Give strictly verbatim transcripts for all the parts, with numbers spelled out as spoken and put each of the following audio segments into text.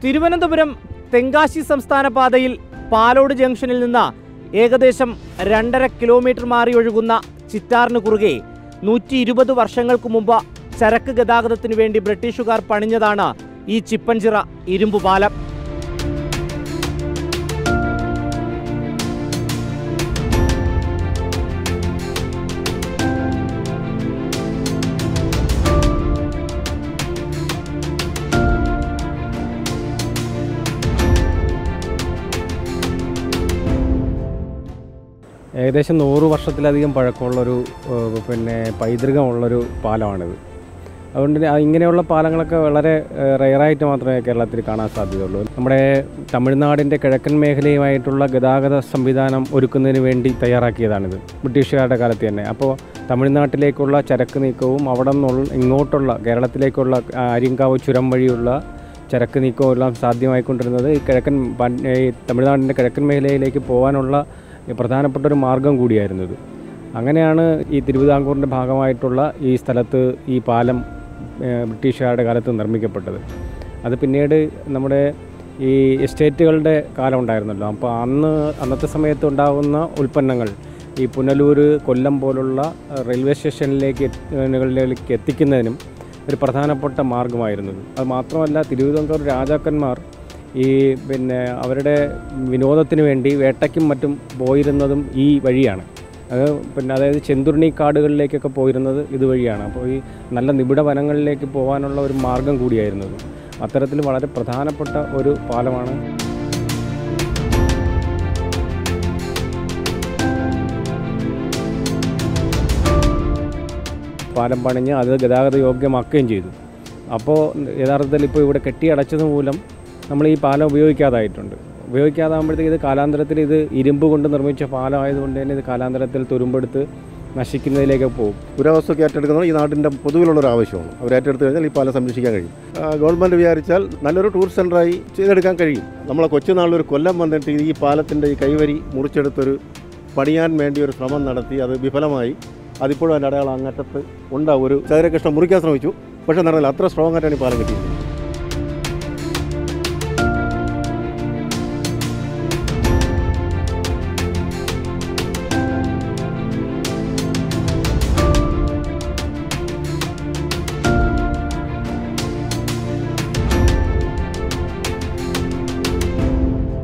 തിരുവനന്തപുരം തെങ്കാശി സംസ്ഥാന പാതയിൽ പാലോട് ജംഗ്ഷനിൽ നിന്ന് ഏകദേശം രണ്ടര കിലോമീറ്റർ മാറി ഒഴുകുന്ന ചിറ്റാറിന് കുറുകെ നൂറ്റി ഇരുപത് വർഷങ്ങൾക്ക് മുമ്പ് ചരക്ക് ഗതാഗതത്തിനു വേണ്ടി ബ്രിട്ടീഷുകാർ പണിഞ്ഞതാണ് ഈ ചിപ്പൻചിറ ഇരുമ്പ് പാലം. ഏകദേശം നൂറ് വർഷത്തിലധികം പഴക്കമുള്ളൊരു പിന്നെ പൈതൃകമുള്ളൊരു പാലമാണിത്. അതുകൊണ്ട് ഇങ്ങനെയുള്ള പാലങ്ങളൊക്കെ വളരെ റെയറായിട്ട് മാത്രമേ കേരളത്തിൽ കാണാൻ സാധ്യതയുള്ളൂ. നമ്മുടെ തമിഴ്നാടിൻ്റെ കിഴക്കൻ മേഖലയുമായിട്ടുള്ള ഗതാഗത സംവിധാനം ഒരുക്കുന്നതിന് വേണ്ടി തയ്യാറാക്കിയതാണിത് ബ്രിട്ടീഷുകാരുടെ കാലത്ത് തന്നെ. അപ്പോൾ തമിഴ്നാട്ടിലേക്കുള്ള ചരക്ക് നീക്കവും അവിടെ നിന്നുള്ള ഇങ്ങോട്ടുള്ള കേരളത്തിലേക്കുള്ള ആര്യങ്കാവ് ചുരം വഴിയുള്ള ചരക്ക് നീക്കവും എല്ലാം സാധ്യമായിക്കൊണ്ടിരുന്നത് ഈ കിഴക്കൻ ഈ തമിഴ്നാടിൻ്റെ കിഴക്കൻ മേഖലയിലേക്ക് പോകാനുള്ള പ്രധാനപ്പെട്ട ഒരു മാർഗം കൂടിയായിരുന്നത്. അങ്ങനെയാണ് ഈ തിരുവിതാംകൂറിൻ്റെ ഭാഗമായിട്ടുള്ള ഈ സ്ഥലത്ത് ഈ പാലം ബ്രിട്ടീഷുകാരുടെ കാലത്ത് നിർമ്മിക്കപ്പെട്ടത്. അത് പിന്നീട് നമ്മുടെ ഈ എസ്റ്റേറ്റുകളുടെ കാലം ഉണ്ടായിരുന്നല്ലോ. അപ്പോൾ അന്ന് അന്നത്തെ സമയത്ത് ഉണ്ടാകുന്ന ഉൽപ്പന്നങ്ങൾ ഈ പുനലൂർ, കൊല്ലം പോലുള്ള റെയിൽവേ സ്റ്റേഷനിലേക്ക് കളിലേക്ക് എത്തിക്കുന്നതിനും ഒരു പ്രധാനപ്പെട്ട മാർഗമായിരുന്നത്. അത് മാത്രമല്ല, തിരുവിതാംകൂർ രാജാക്കന്മാർ ഈ പിന്നെ അവരുടെ വിനോദത്തിന് വേണ്ടി വേട്ടയ്ക്കും മറ്റും പോയിരുന്നതും ഈ വഴിയാണ്. അത് പിന്നെ അതായത് ചെന്തുരുണി കാടുകളിലേക്കൊക്കെ പോയിരുന്നത് ഇതുവഴിയാണ്. അപ്പോൾ ഈ നല്ല നിബിഡ വനങ്ങളിലേക്ക് പോകാനുള്ള ഒരു മാർഗം കൂടിയായിരുന്നത്. അത്തരത്തിൽ വളരെ പ്രധാനപ്പെട്ട ഒരു പാലമാണ്. പാലം പണിഞ്ഞ് അത് ഗതാഗത യോഗ്യമാക്കുകയും ചെയ്തു. അപ്പോൾ യഥാർത്ഥത്തിൽ ഇപ്പോൾ ഇവിടെ കെട്ടിയടച്ചത് മൂലം നമ്മൾ ഈ പാലം ഉപയോഗിക്കാതായിട്ടുണ്ട്. ഉപയോഗിക്കാതാകുമ്പോഴത്തേക്ക് ഇത് കാലാന്തരത്തിൽ ഇത് ഇരുമ്പ് കൊണ്ട് നിർമ്മിച്ച പാലമായതുകൊണ്ട് തന്നെ ഇത് കാലാന്തരത്തിൽ തുരുമ്പെടുത്ത് നശിക്കുന്നതിലേക്ക് പോകും. പുരാവസ്തുക്ക് ഏറ്റെടുക്കുന്നത് ഈ നാടിൻ്റെ പൊതുവിലുള്ളൊരു ആവശ്യമാണ്. അവർ ഏറ്റെടുത്ത് കഴിഞ്ഞാൽ ഈ പാലം സംരക്ഷിക്കാൻ കഴിയും. ഗവൺമെൻറ് വിചാരിച്ചാൽ നല്ലൊരു ടൂറിസ്റ്റ് സെൻ്ററായി ചെയ്തെടുക്കാൻ കഴിയും. നമ്മളെ കൊച്ചുനാളിലൊരു കൊല്ലം വന്നിട്ട് ഈ പാലത്തിൻ്റെ ഈ കൈവരി മുറിച്ചെടുത്തൊരു പണിയാൻ വേണ്ടി ഒരു ശ്രമം നടത്തി. അത് വിഫലമായി. അതിപ്പോഴും അതിൻ്റെ അടയാളം അങ്ങറ്റത്ത് ഉണ്ടാവും. ഒരു ചതുരകൃഷ്ണം മുറിക്കാൻ ശ്രമിച്ചു, പക്ഷേ നടന്നില്ല. അത്ര സ്ട്രോങ് ആയിട്ടാണ് ഈ പാലം കിട്ടിയത്.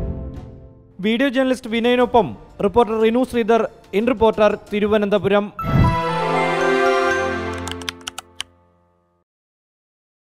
വീഡിയോ ജേർണലിസ്റ്റ് വിനയനൊപ്പം reporter Rinu Sreedhar, in reporter, Thiruvananthapuram.